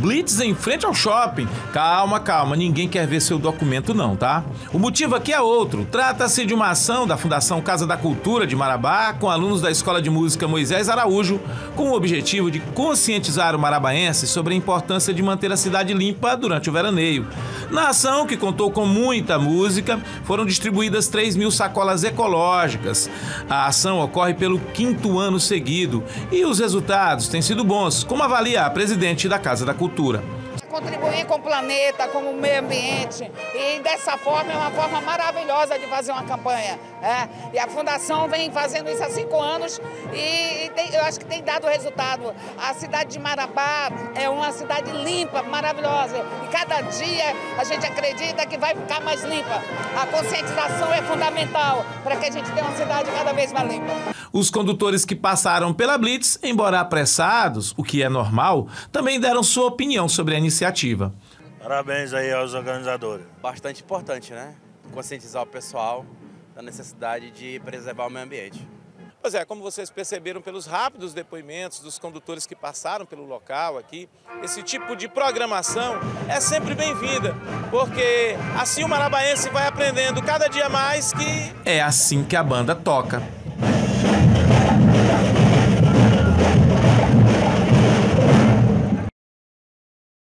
blitz em frente ao shopping. Calma, calma, ninguém quer ver seu documento não, tá? O motivo aqui é outro. Trata-se de uma ação da Fundação Casa da Cultura de Marabá com alunos da Escola de Música Moisés Araújo, com o objetivo de conscientizar o marabaense sobre a importância de manter a cidade limpa durante o veraneio. Na ação, que contou com muita música, foram distribuídas 3.000 sacolas ecológicas. A ação ocorre pelo 5º ano seguido e os resultados têm sido bons, como avalia a presidente da Casa da Cultura. Contribuir com o planeta, com o meio ambiente, e dessa forma é uma forma maravilhosa de fazer uma campanha. E a Fundação vem fazendo isso há 5 anos e eu acho que tem dado resultado. A cidade de Marabá é uma cidade limpa, maravilhosa, e cada dia a gente acredita que vai ficar mais limpa. A conscientização é fundamental para que a gente tenha uma cidade cada vez mais limpa. Os condutores que passaram pela Blitz, embora apressados, o que é normal, também deram sua opinião sobre a iniciativa. Parabéns aí aos organizadores. Bastante importante, né? Conscientizar o pessoal da necessidade de preservar o meio ambiente. Pois é, como vocês perceberam pelos rápidos depoimentos dos condutores que passaram pelo local aqui, esse tipo de programação é sempre bem-vinda, porque assim o marabaense vai aprendendo cada dia mais que é assim que a banda toca.